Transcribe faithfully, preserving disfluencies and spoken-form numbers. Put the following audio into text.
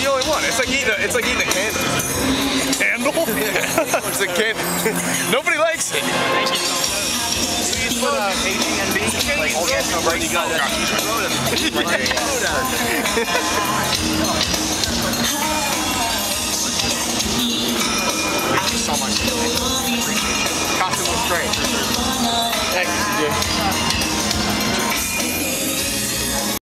the only one. It's like eating a, it's like eating a candle. Candle? Yeah. It's a candle. Nobody likes it. Thank you. Please put uh, A G N B. Like, oh, yes, no, right, you got that. Thank you so much. Costume was great. Thank you, C J.